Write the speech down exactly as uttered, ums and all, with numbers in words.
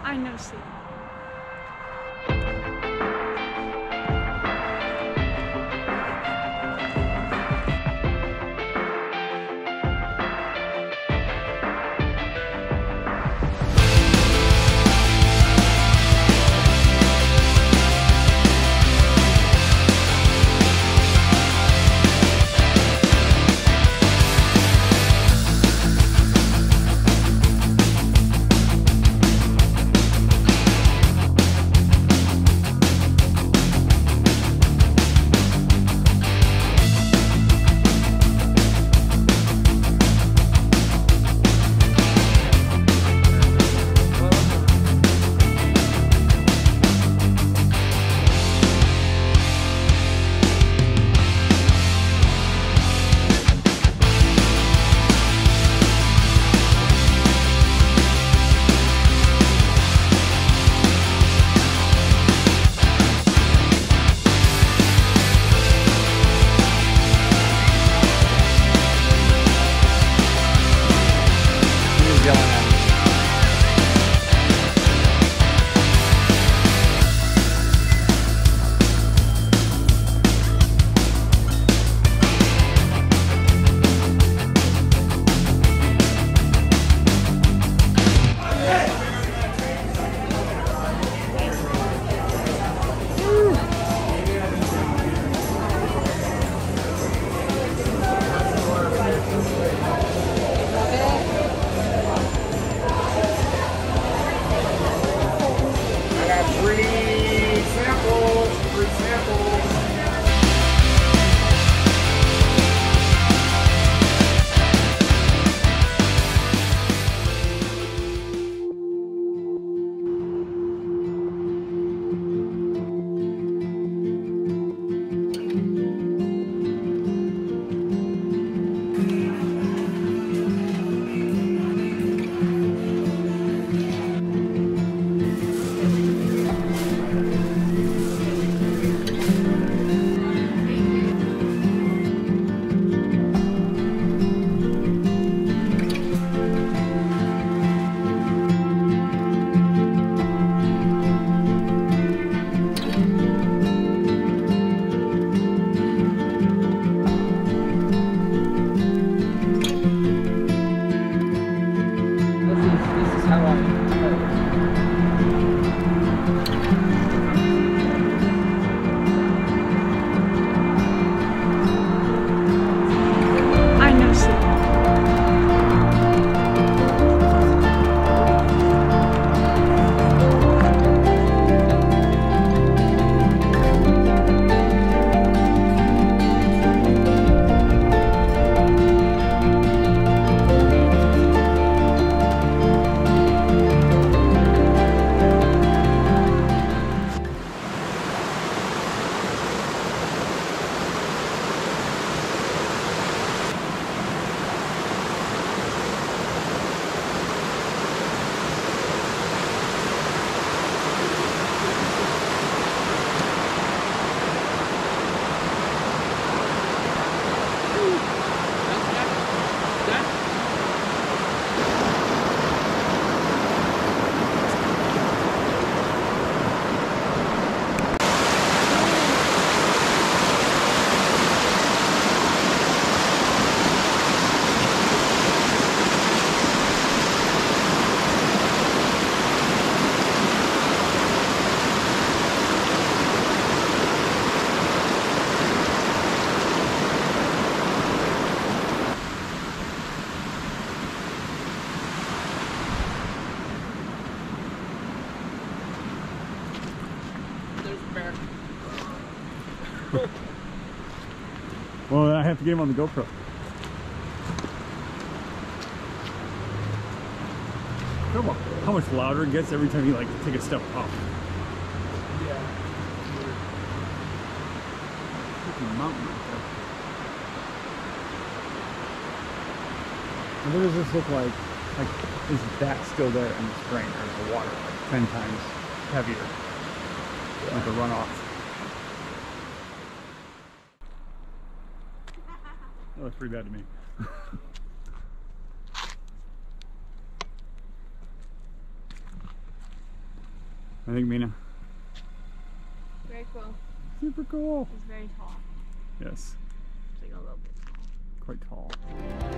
I know, see. Well, I have to get him on the GoPro. How much louder it gets every time you like take a step up. Yeah. Freaking mountain right there. And what does this look like? Like, is that still there in the spring, or is the water like ten times heavier? Yeah. Like a runoff. Oh, that's pretty bad to me. I think, Mina. Very cool. Super cool. It's very tall. Yes. It's like a little bit tall. Quite tall.